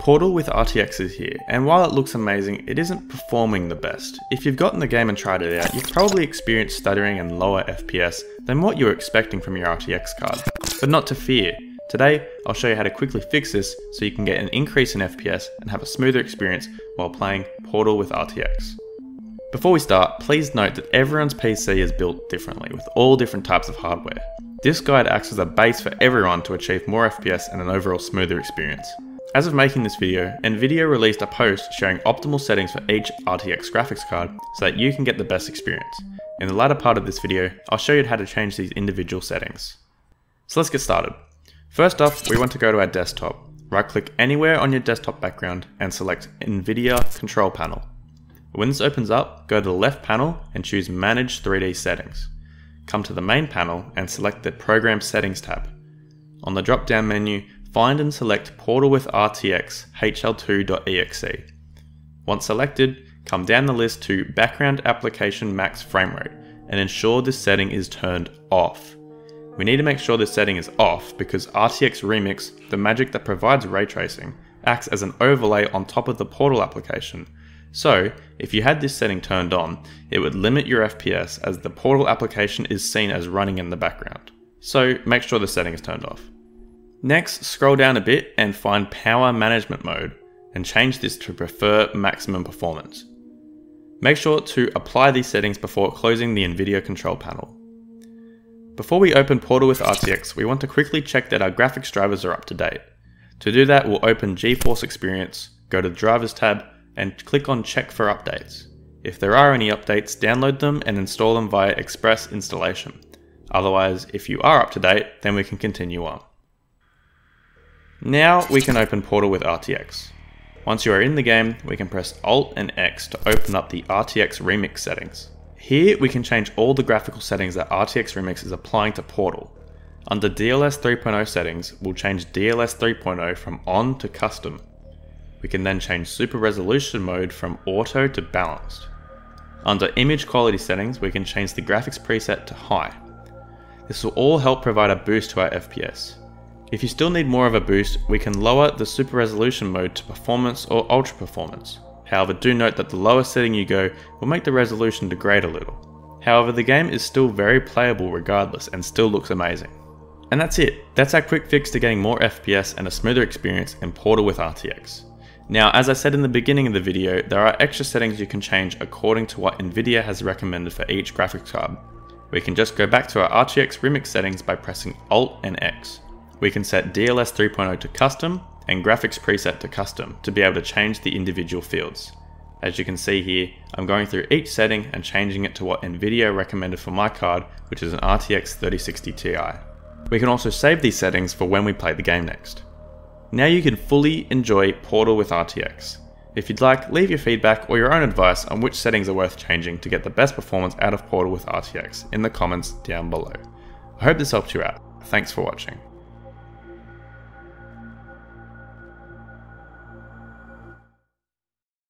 Portal with RTX is here, and while it looks amazing, it isn't performing the best. If you've gotten the game and tried it out, you've probably experienced stuttering and lower FPS than what you were expecting from your RTX card. But not to fear. Today, I'll show you how to quickly fix this so you can get an increase in FPS and have a smoother experience while playing Portal with RTX. Before we start, please note that everyone's PC is built differently with all different types of hardware. This guide acts as a base for everyone to achieve more FPS and an overall smoother experience. As of making this video, NVIDIA released a post showing optimal settings for each RTX graphics card so that you can get the best experience. In the latter part of this video, I'll show you how to change these individual settings. So let's get started. First off, we want to go to our desktop. Right click anywhere on your desktop background and select NVIDIA Control Panel. When this opens up, go to the left panel and choose Manage 3D Settings. Come to the main panel and select the Program Settings tab. On the drop down menu, find and select Portal with RTX HL2.exe. Once selected, come down the list to Background Application Max Frame Rate and ensure this setting is turned off. We need to make sure this setting is off because RTX Remix, the magic that provides ray tracing, acts as an overlay on top of the Portal application. So, if you had this setting turned on, it would limit your FPS as the Portal application is seen as running in the background. So, make sure the setting is turned off. Next, scroll down a bit and find Power Management Mode and change this to Prefer Maximum Performance. Make sure to apply these settings before closing the NVIDIA control panel. Before we open Portal with RTX, we want to quickly check that our graphics drivers are up to date. To do that, we'll open GeForce Experience, go to the Drivers tab, and click on Check for Updates. If there are any updates, download them and install them via Express installation. Otherwise, if you are up to date, then we can continue on. Now we can open Portal with RTX. Once you are in the game, we can press Alt and X to open up the RTX Remix Settings. Here we can change all the graphical settings that RTX Remix is applying to Portal. Under DLS 3.0 settings, we'll change DLS 3.0 from On to Custom. We can then change Super Resolution mode from Auto to Balanced. Under Image Quality settings, we can change the graphics preset to High. This will all help provide a boost to our FPS. If you still need more of a boost, we can lower the Super Resolution mode to Performance or Ultra Performance. However, do note that the lower setting you go will make the resolution degrade a little. However, the game is still very playable regardless and still looks amazing. And that's it. That's our quick fix to getting more FPS and a smoother experience in Portal with RTX. Now, as I said in the beginning of the video, there are extra settings you can change according to what NVIDIA has recommended for each graphics card. We can just go back to our RTX Remix settings by pressing Alt and X. We can set DLS 3.0 to Custom and Graphics Preset to Custom to be able to change the individual fields. As you can see here, I'm going through each setting and changing it to what NVIDIA recommended for my card, which is an RTX 3060 Ti. We can also save these settings for when we play the game next. Now you can fully enjoy Portal with RTX. If you'd like, leave your feedback or your own advice on which settings are worth changing to get the best performance out of Portal with RTX in the comments down below. I hope this helped you out. Thanks for watching.